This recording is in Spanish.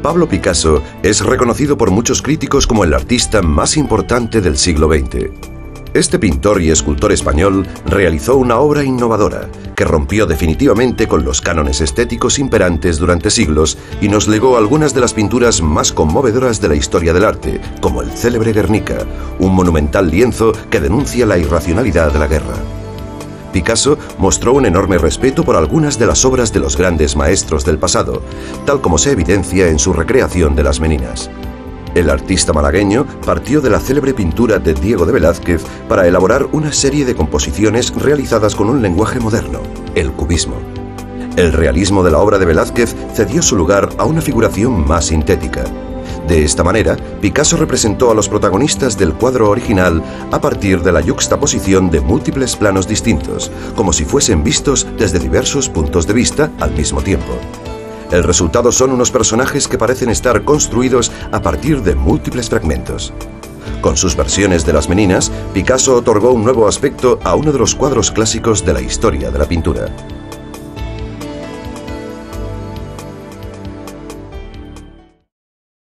Pablo Picasso es reconocido por muchos críticos como el artista más importante del siglo XX. Este pintor y escultor español realizó una obra innovadora que rompió definitivamente con los cánones estéticos imperantes durante siglos y nos legó algunas de las pinturas más conmovedoras de la historia del arte, como el célebre Guernica, un monumental lienzo que denuncia la irracionalidad de la guerra. Picasso mostró un enorme respeto por algunas de las obras de los grandes maestros del pasado, tal como se evidencia en su recreación de las Meninas. El artista malagueño partió de la célebre pintura de Diego de Velázquez para elaborar una serie de composiciones realizadas con un lenguaje moderno, el cubismo. El realismo de la obra de Velázquez cedió su lugar a una figuración más sintética. De esta manera, Picasso representó a los protagonistas del cuadro original a partir de la yuxtaposición de múltiples planos distintos, como si fuesen vistos desde diversos puntos de vista al mismo tiempo. El resultado son unos personajes que parecen estar construidos a partir de múltiples fragmentos. Con sus versiones de las Meninas, Picasso otorgó un nuevo aspecto a uno de los cuadros clásicos de la historia de la pintura.